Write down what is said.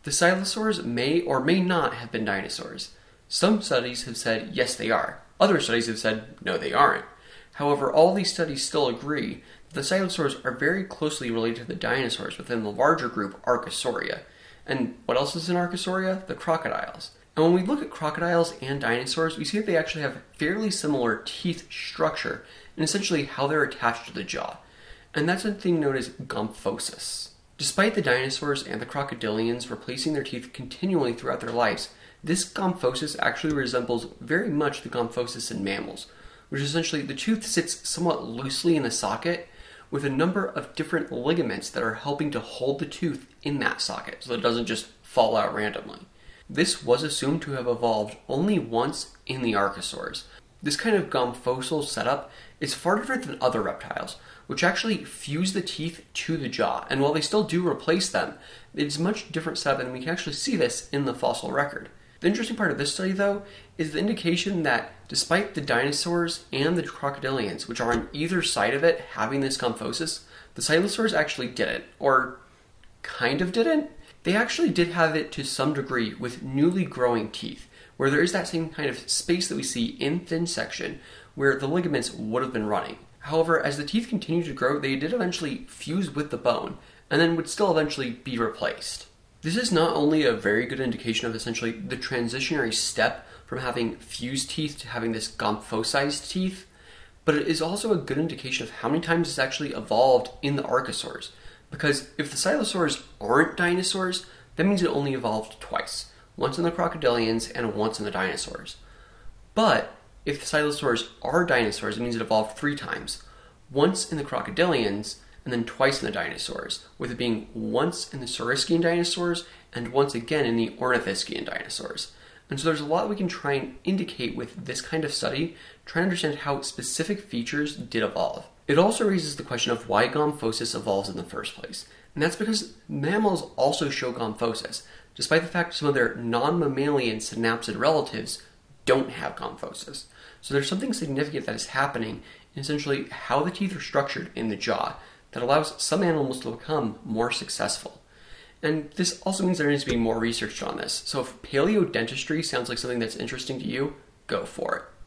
The Silesaurs may or may not have been dinosaurs. Some studies have said yes they are. Other studies have said no they aren't. However, all these studies still agree that the Silesaurs are very closely related to the dinosaurs within the larger group Archosauria. And what else is in Archosauria? The crocodiles. And when we look at crocodiles and dinosaurs, we see that they actually have fairly similar teeth structure and essentially how they're attached to the jaw. And that's a thing known as gomphosis. Despite the dinosaurs and the crocodilians replacing their teeth continually throughout their lives, this gomphosis actually resembles very much the gomphosis in mammals, which is essentially the tooth sits somewhat loosely in the socket with a number of different ligaments that are helping to hold the tooth in that socket so that it doesn't just fall out randomly. This was assumed to have evolved only once in the Archosaurs. This kind of gomphosal setup is far different than other reptiles, which actually fuse the teeth to the jaw, and while they still do replace them, it's a much different setup, and we can actually see this in the fossil record. The interesting part of this study, though, is the indication that despite the dinosaurs and the crocodilians, which are on either side of it having this gomphosis, the Silesaurs actually didn't, or kind of didn't. They actually did have it to some degree with newly growing teeth, where there is that same kind of space that we see in thin section where the ligaments would have been running. However, as the teeth continued to grow, they did eventually fuse with the bone, and then would still eventually be replaced. This is not only a very good indication of essentially the transitionary step from having fused teeth to having this gomphosized teeth, but it is also a good indication of how many times it's actually evolved in the Archosaurs. Because if the Silesaurs aren't dinosaurs, that means it only evolved twice. Once in the crocodilians and once in the dinosaurs. But if the Silesaurs are dinosaurs, it means it evolved 3 times. Once in the crocodilians, and then twice in the dinosaurs, with it being once in the Saurischian dinosaurs, and once again in the Ornithischian dinosaurs. And so there's a lot we can try and indicate with this kind of study, trying to understand how specific features did evolve. It also raises the question of why gomphosis evolves in the first place. And that's because mammals also show gomphosis, despite the fact some of their non-mammalian synapsid relatives don't have gomphosis. So there's something significant that is happening in essentially how the teeth are structured in the jaw that allows some animals to become more successful. And this also means there needs to be more research on this. So if paleodentistry sounds like something that's interesting to you, go for it.